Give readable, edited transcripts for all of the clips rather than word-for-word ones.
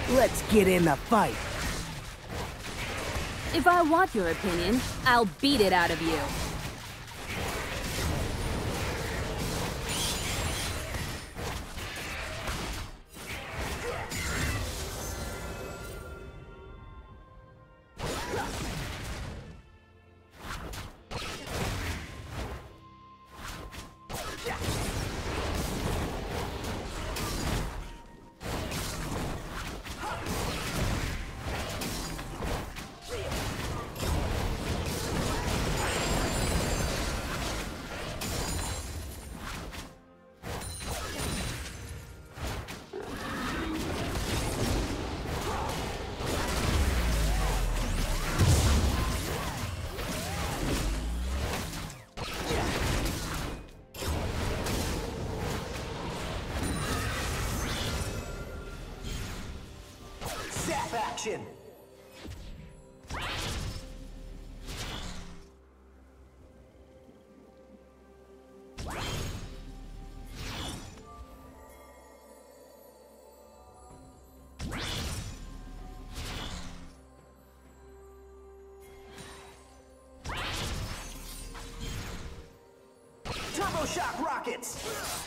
Let's get in the fight. If I want your opinion, I'll beat it out of you. Action! Turbo shock rockets!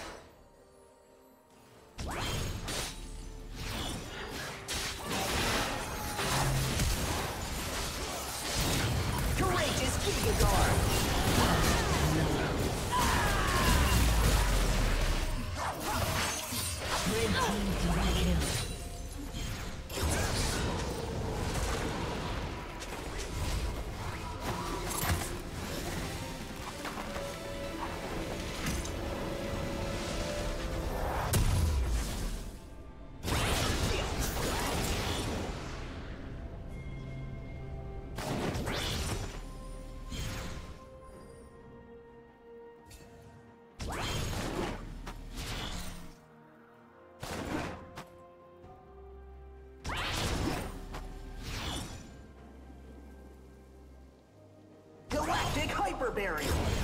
Galactic hyper barrier.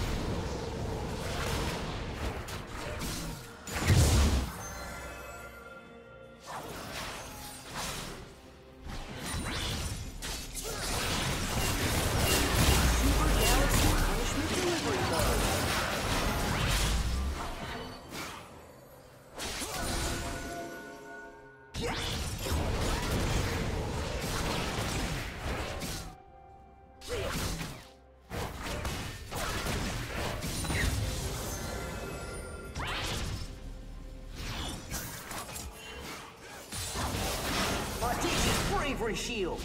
Bravery shield.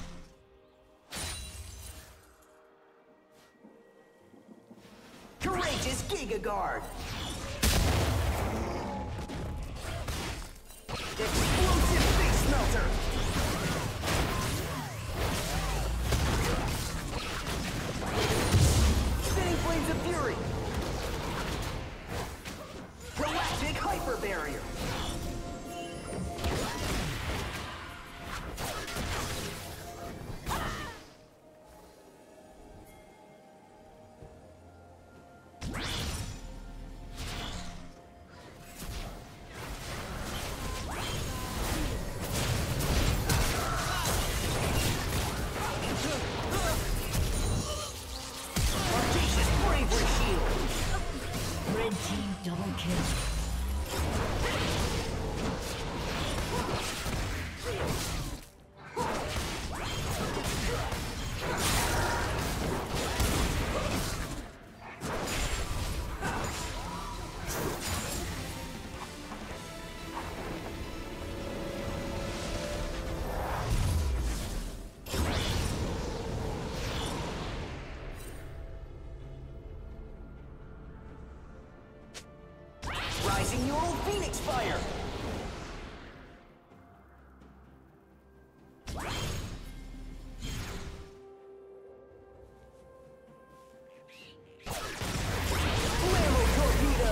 Courageous Giga Guard. Explosive face melter. Spinning flames of fury. Galactic hyper barrier. Rising neural phoenix fire. Flammo torpedo.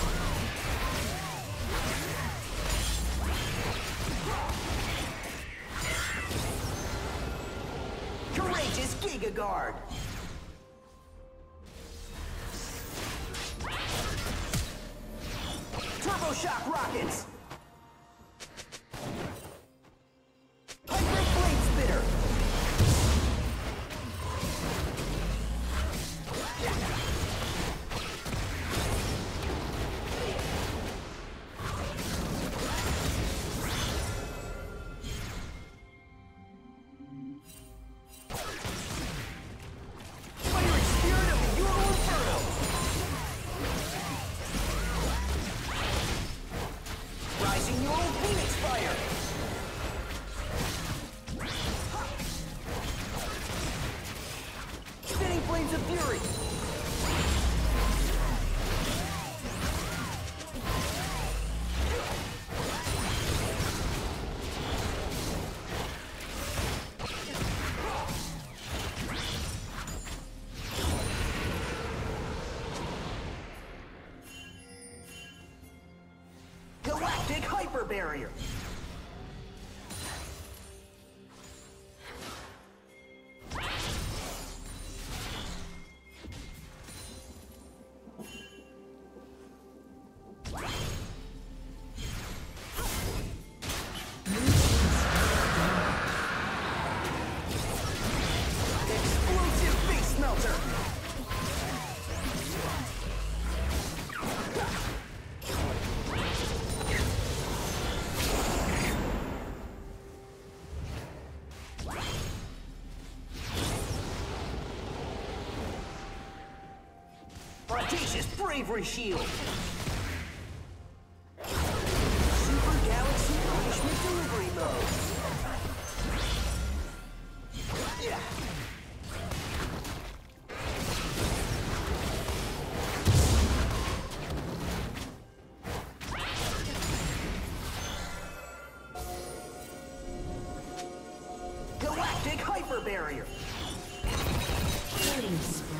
Courageous Giga Guard. Turbo shock rockets. barrier. Explosive face melter. Audacious bravery shield. Super Galaxy punishment delivery mode. Yeah. Galactic hyper barrier. Killing spree.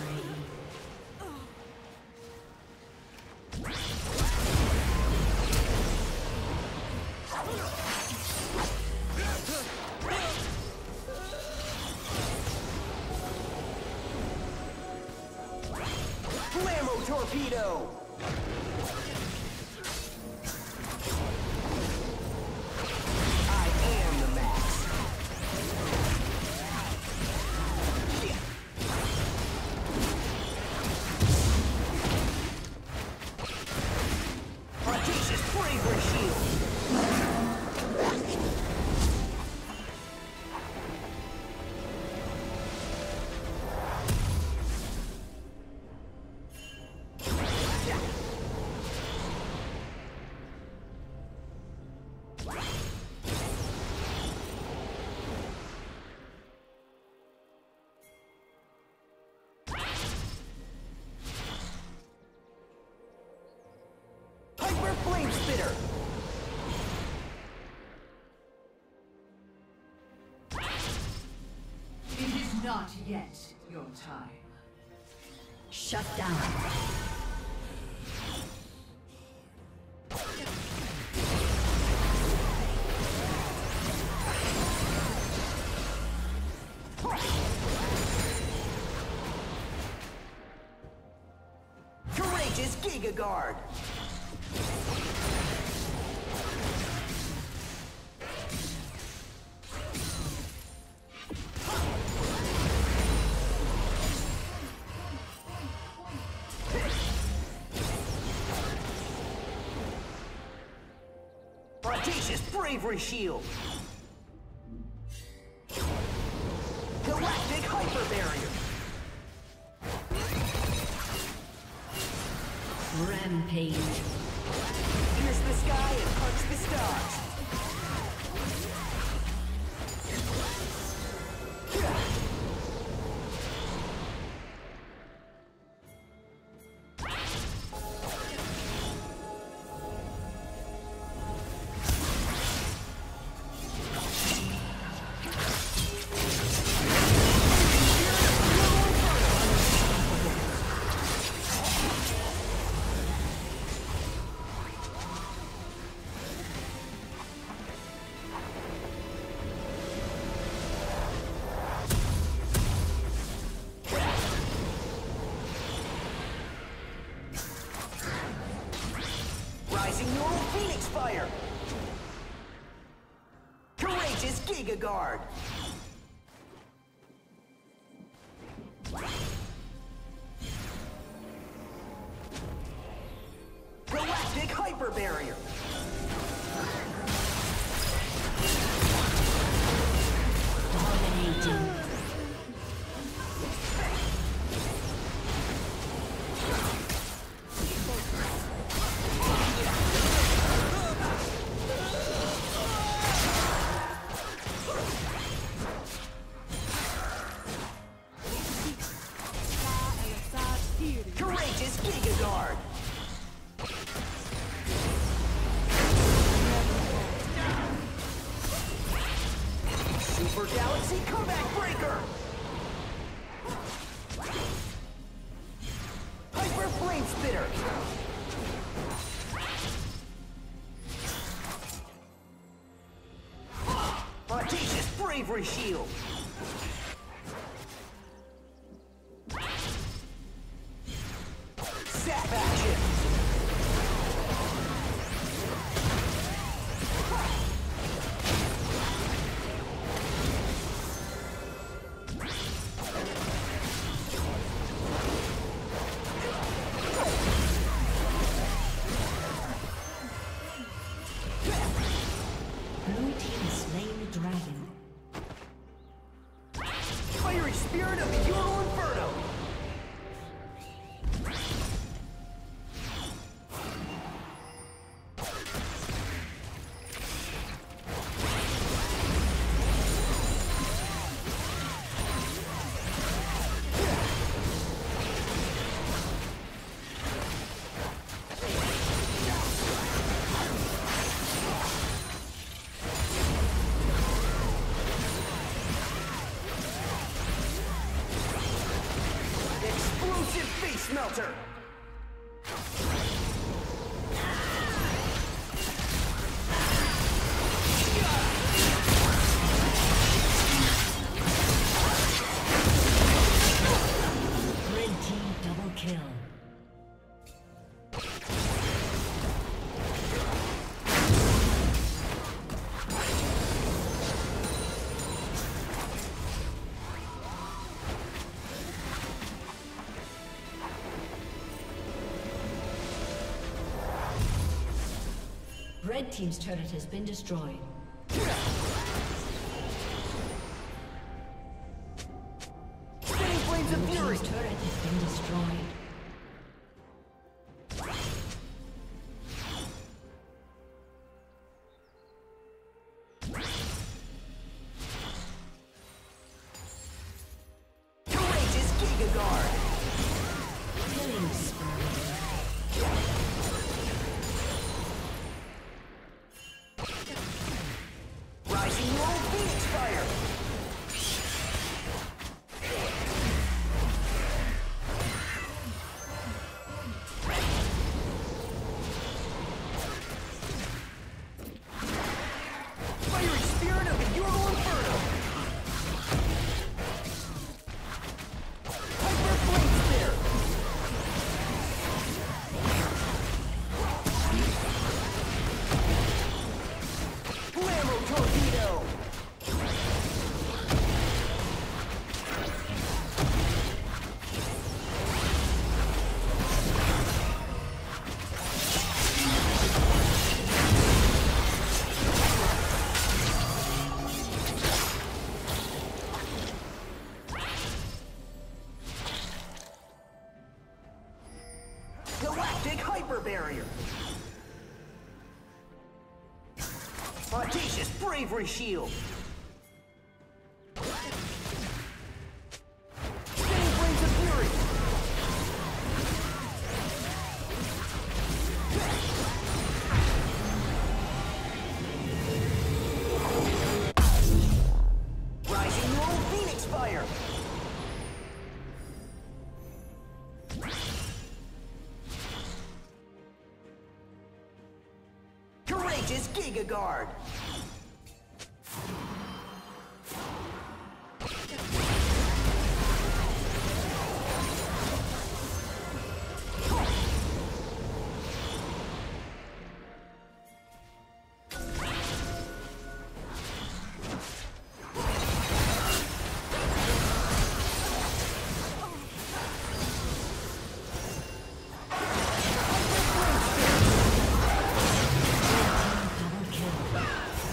Blammo torpedo. I am the max. Audacious bravery shield. Hyper flame spitter. It is not yet your time. Shut down. Courageous Giga Guard. Audacious bravery shield. Galactic hyper barrier. Rampage. Pierce the sky and punch the stars. Rising neural phoenix fire. Courageous Giga Guard. Galactic hyper barrier. Dominating. Courageous Giga Guard. Super Galaxy Comeback Breaker. Hyper Flame Spitter. bravery shield. Zap action. Blue team has slain the dragon. Fiery spirit of the Ural Inferno. Explosive face melter. Red team double kill. Red team's turret has been destroyed. Spinning flames of Blue fury. team's turret has been destroyed. Courageous Giga Guard. Killing spree. Rising roll Phoenix Fire. Fiery spirit of the Ural Inferno. Hyper Flame Spear. Blammo Torpedo. Galactic Hyper Barrier. Audacious Bravery Shield. Spinning Flames of Fury. Rising roll Phoenix Fire. Courageous Giga Guard. Double kill.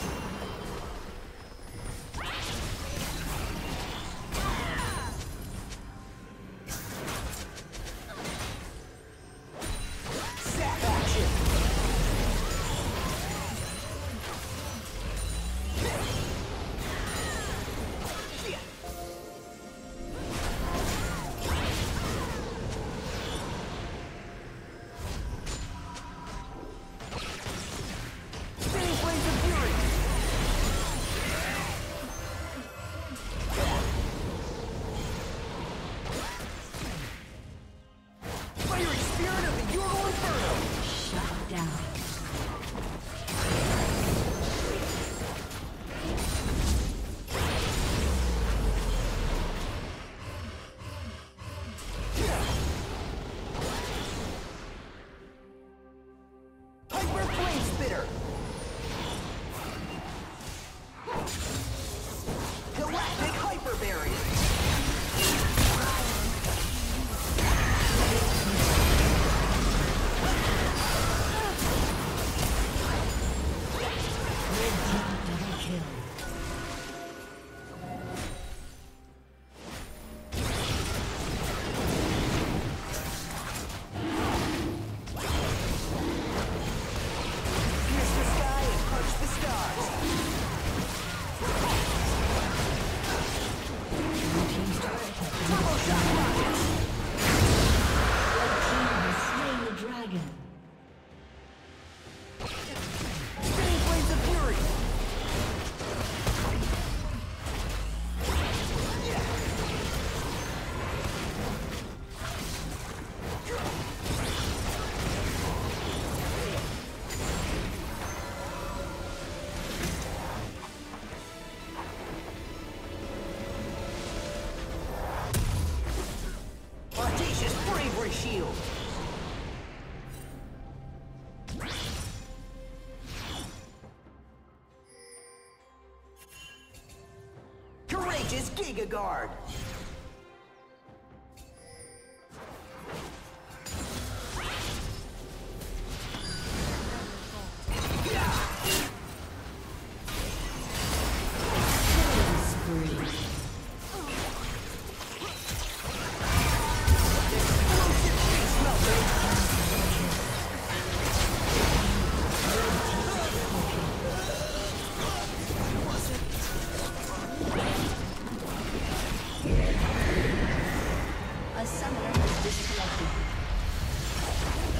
Courageous Giga Guard! A summoner has disconnected.